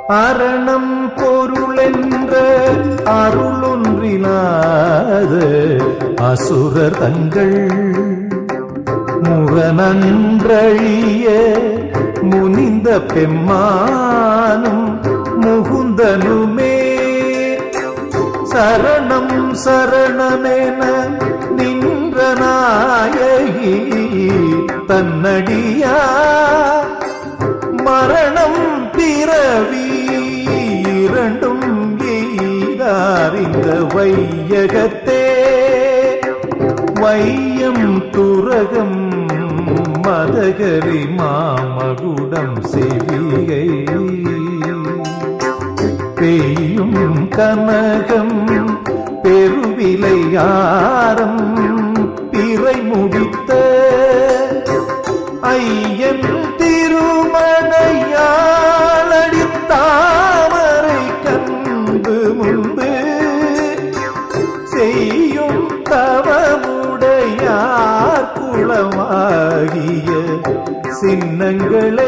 அரணம் பொருளென்ற அருளொன்றிலாத அசுரர் தங்கள் முரணன்றழிய முனிந்த பெம்மானும் முகுந்தனுமே சரணம் சரணமென நின்ற நாயகி தன்னடியா மரணம் பிறவி இரண்டும் எய்தார் இந்த வையகத்தே வையம் துரகம் மதகரி மாமகுடம் செவிகை பெய்யும் கனகம் பெருவிலையாரம் பிறை முடித்த ஐயன் திருமணையாளடி தாமரை கண்டு முன்பு செய்யும் தவமுடையார் குளமாகிய சின்னங்களே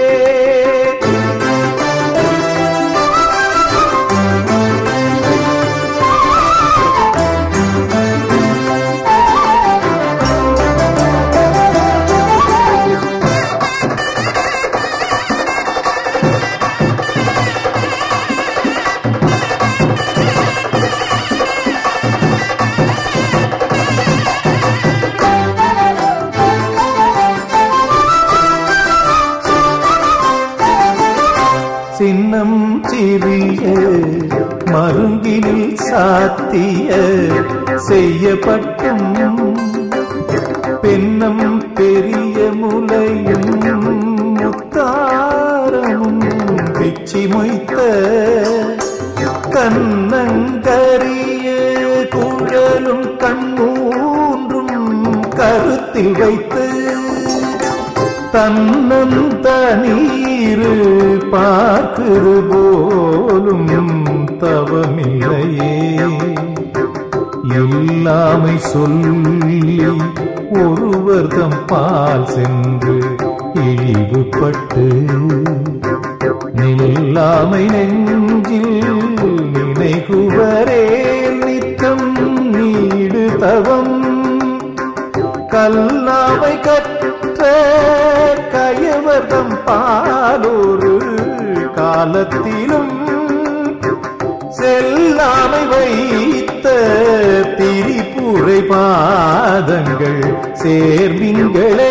சின்னம் சிறிய மருங்கினில் சாத்திய செய்யப்பட்டும் பெண்ணம் பெரிய முலையும் முத்தாரமும் பிச்சி மொய்த்த கண்ணங்கரிய குழலும் கண்ணூன்றும் கருத்தில் வைத்து தன்னன் தனீரு பார்க்குது போலும் தவமில்லையே இல்லாமை சொல்லி ஒருவர் தம் பால் சென்று இழிவுபட்டு நில்லாமை நெஞ்சில் நினைகுவரே நித்தம் நீடு தவம் கல்லாமை கற்ற கயவர்தம் பாலொரு காலத்திலும் செல்லாமை வைத்த திரிபுரை பாதங்கள் சேர்மிங்களே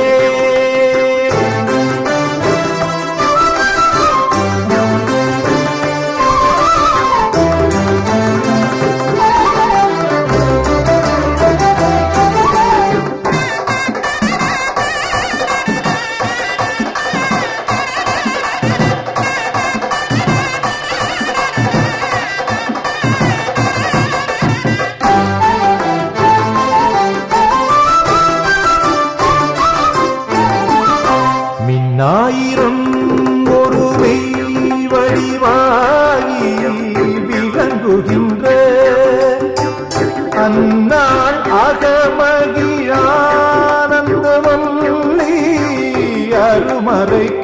ஆயிரம் ஒருவை வடிவாகி விளங்குகின்ற அந்நாள் அகமகிழானந்தமல்லி அருமறை